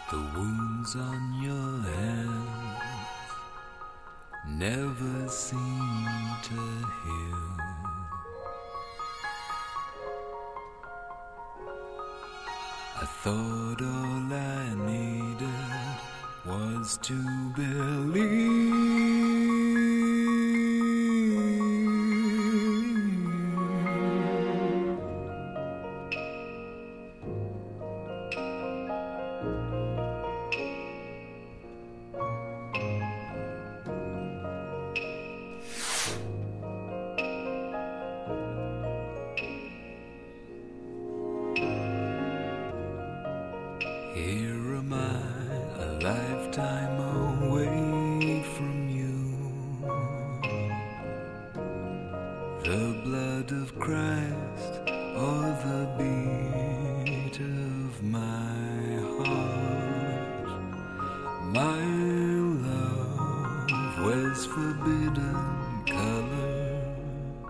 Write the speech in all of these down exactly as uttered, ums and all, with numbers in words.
The wounds on your hands never seem to heal. I thought all I needed was to believe. Here am I, a lifetime away from you. The blood of Christ, or the beat of my heart. My love wears forbidden colors.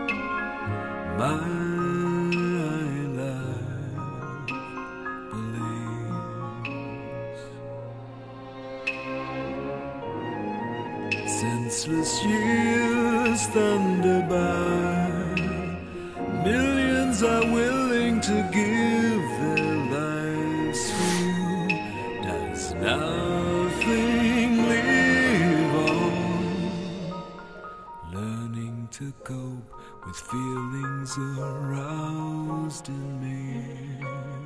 My senseless years thunder by. Millions are willing to give their lives for you. Does nothing live on? Learning to cope with feelings aroused in me.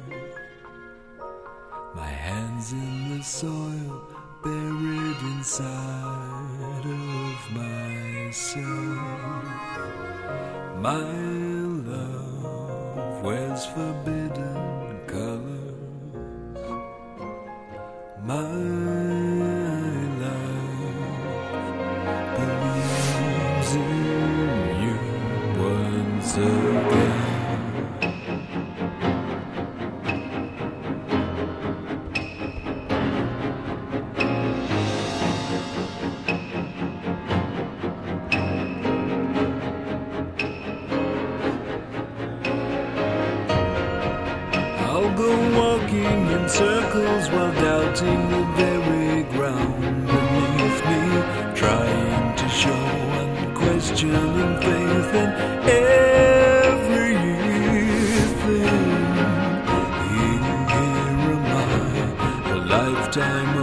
My hands in the soil, buried inside of myself. My love wears forbidden colors. My love believes in you once again. I'll go walking in circles while doubting the very ground beneath me, trying to show unquestioning faith in everything. Here am I, a lifetime